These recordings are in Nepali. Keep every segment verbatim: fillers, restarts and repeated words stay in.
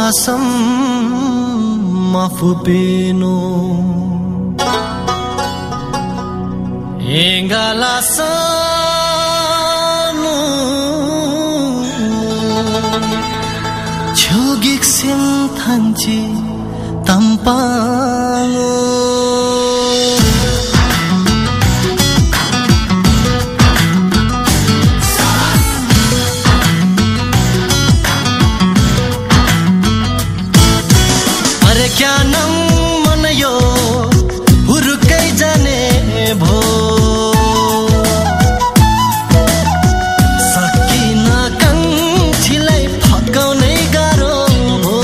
asam mafupeno engala sanu chogik sin thanchi tampango क्या नम मन यो हुरुकै जाने भो सकिन कन्छीलाई फकाउनै गाह्रो भो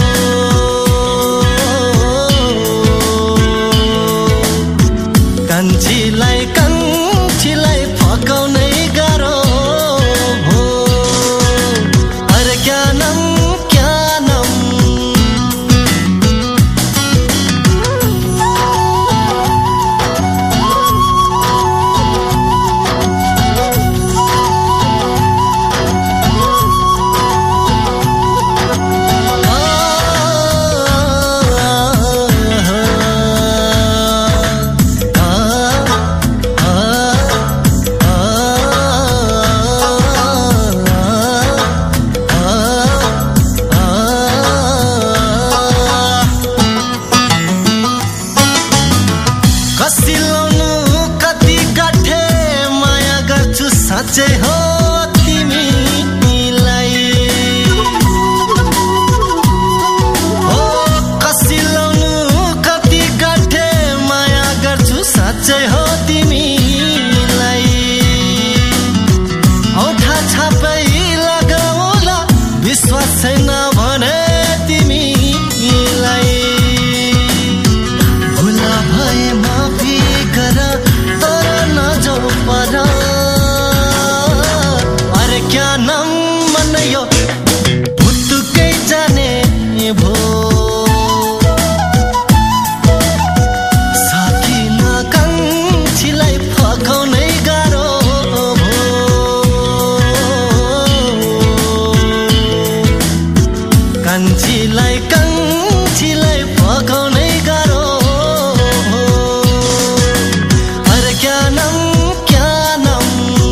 कन्छीलाई कन्छीलाई फकाउनै गाह्रो भो अरे क्या नम क्या नम साँच्चै हो तिमीलाई हो कसिलाउनु कति गाठे माया गर्छु साँच्चै हो तिमीलाई औठा छापै लगाउला विश्वास छैन भने तिमीलाई भुला भए माफी गर तर नजाऊ पर क्या नाम मन यो भुत्तुकै जाने भो सकिन कन्छीलाई फकाउनै गाह्रो भो कन्छीलाई कन्छीलाई फकाउनै गाह्रो भो अरे क्या नाम क्या नाम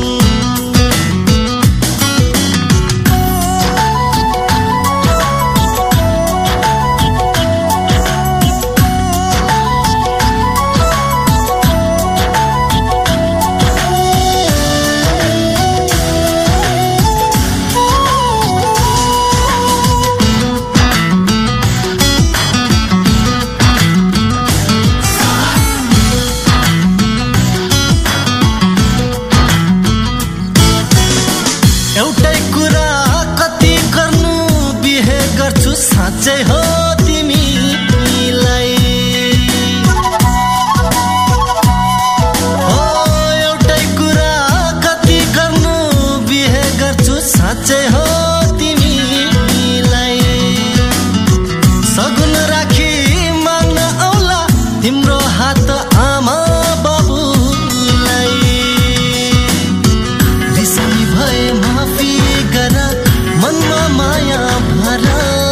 एउटै कुरा कति गर्नु बिहे गर्छु साँच्चै हो तिमीलाई हो एउटै कुरा कति गर्नु बिहे गर्छु साँच्चै हो तिमीलाई सगुन राखी माग्न आउला तिम्रो हात आमा बाबुलाई बिसनी भए माफी गर मनमा माया भर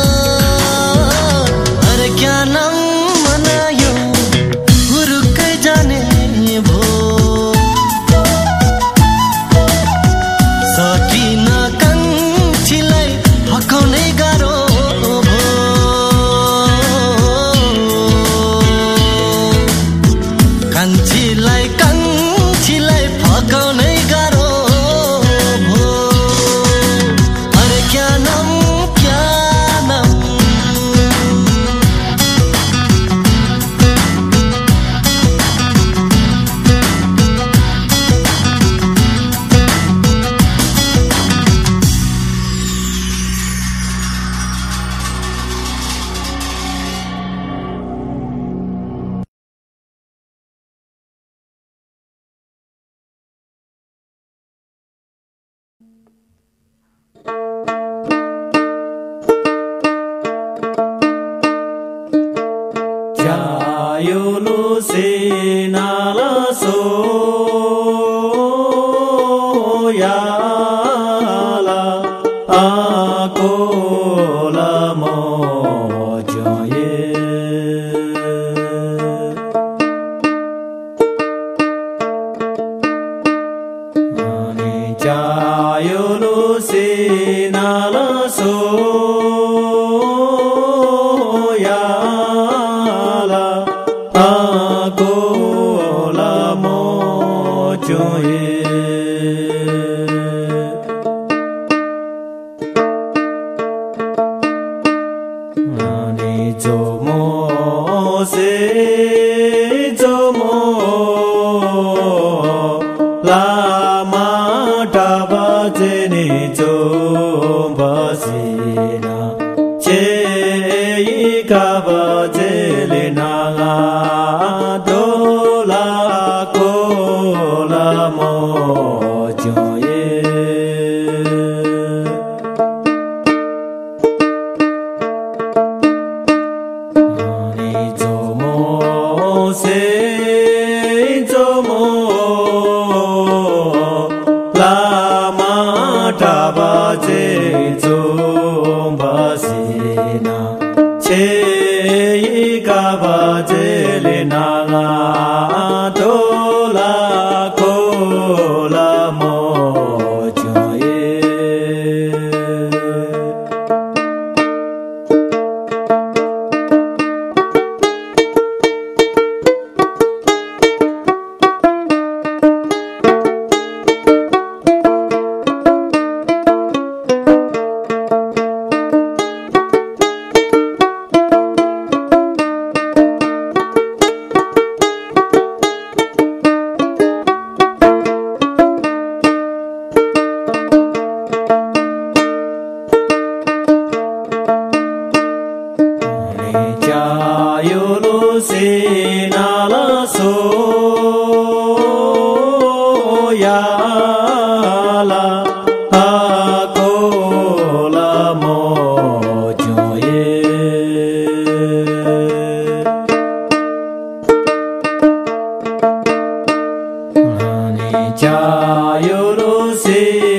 अरे क्या नाम मनायो हुरुकै जाने भो सकिन कन्छीलाई फकाउनै गाह्रो भो कन्छीलाई कन्छीलाई फकाउनै गाह्रो भो अरे क्या नाम क्या नाम Chayolo se nala so ya la akola mo Chayolo se nala so ya la ako la mo choye ani jomo se jomo la Jeni Jombasina Che Kaba Jelena Dola Kola Mojoye Ani Jomo Se Jomo Tabaje Jombasina Che Kabaje Lenaga Dola Kola Mojoye Chayolo se nala so ya la ako la mo joye ani chayolo se